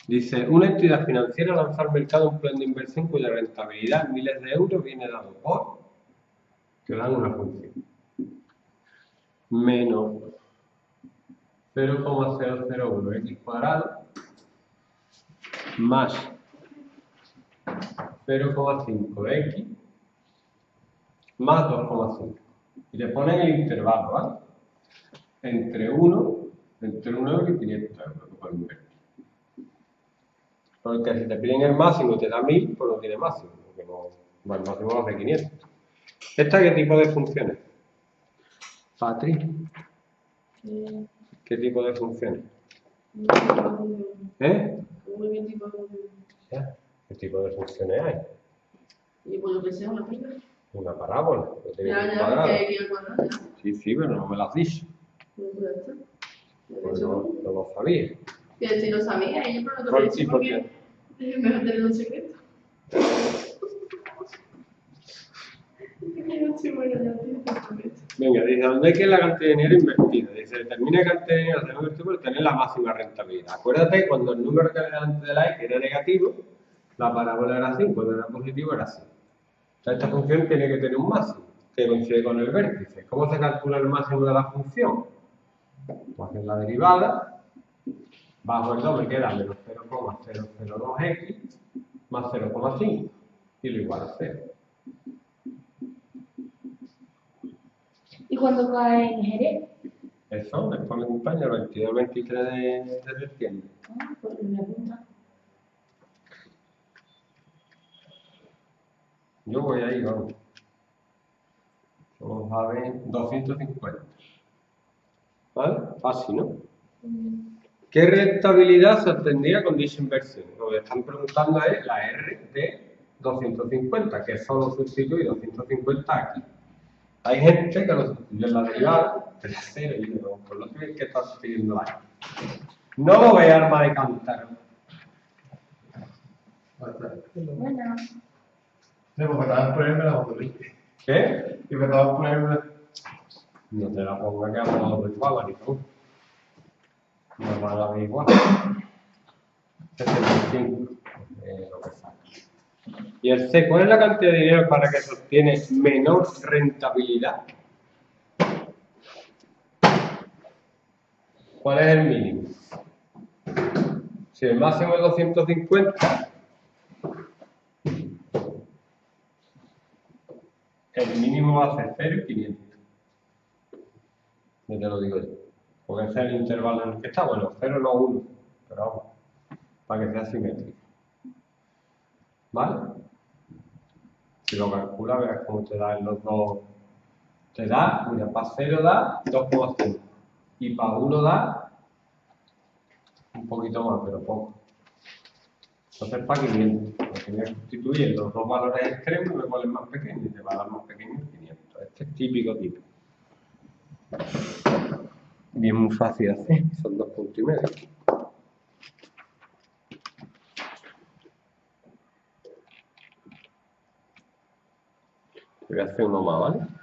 Dice, una entidad financiera lanza al mercado un plan de inversión cuya rentabilidad en miles de euros viene dado por, que dan una función, menos 0,001x cuadrado más 0,5x más 2,5. Y le ponen el intervalo, ¿vale? Entre 1 euro y 500 euros que pueden invertir. Porque si te piden el máximo y te da 1000, pues no tiene máximo, porque no el máximo va a ser 500. ¿Esta qué tipo de funciones? Patri, ¿qué tipo de funciones? ¿Eh? ¿Qué tipo de funciones hay? Y por lo que sea, una pica. Una parábola. Ya, que hay que ir al cuadrado. Sí, pero no me lo has dicho. Pues no lo sabía. Que si lo sabía, yo pero no te lo ¿Por he dicho qué? Es mejor tener un secreto. Venga, dice, ¿dónde hay que la cantidad de dinero invertido? Dice, determina la cantidad de dinero que invertido por tener la máxima rentabilidad. Acuérdate, cuando el número que había delante de la X era negativo, la parábola era así, cuando era positivo era así. Entonces, esta función tiene que tener un máximo, que coincide con el vértice. ¿Cómo se calcula el máximo de la función? Pues en la derivada, bajo el 2 me queda menos 0,002x más 0,5 y lo igual a 0. ¿Y cuándo cae en Jerez? Eso, después me acompaña el 22 el 23 de septiembre. Ah, pues me apunta. Yo voy ahí, vamos. Vamos a ver 250. ¿Vale? Fácil, ¿no? ¿Qué rentabilidad se obtendría con dicha inversión? Lo que están preguntando es la R de 250, que solo sustituye 250 aquí. Hay gente que lo sustituye en la derivada, que es 0, y yo por lo que está sustituyendo la R. No lo ve arma de cántaro. Bueno. No, porque estaban poniendo la botellita. ¿Qué? Y me estaban poniendo. No te la ponga que hablamos de igual, ni tú. No van a ver igual. 75, lo que saca. Y el C, ¿cuál es la cantidad de dinero para que se obtiene menor rentabilidad? ¿Cuál es el mínimo? Si el máximo es 250, el mínimo va a ser 0 y 500. Ya te lo digo yo. Porque ese es el intervalo en el que está. Bueno, 0 no 1, pero vamos, para que sea simétrico. ¿Vale? Si lo calculas, verás cómo te da en los dos. Te da, mira, para 0 da 2,5 y para 1 da un poquito más, pero poco. Entonces para 500, porque voy a sustituir los dos valores extremos y me ponen más pequeños y te va a dar más pequeño 500. Este es típico. Bien, muy fácil de hacer, son 2 puntos y medio. Voy a hacer uno más, ¿vale?